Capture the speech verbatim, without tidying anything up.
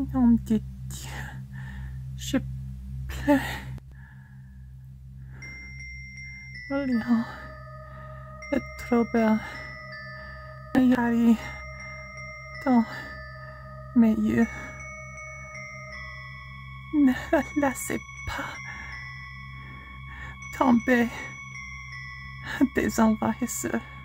Nom de Dieu, je pleure. Léon est trop belle. Yari dans mes yeux. Ne la laissez pas tomber des envahisseurs.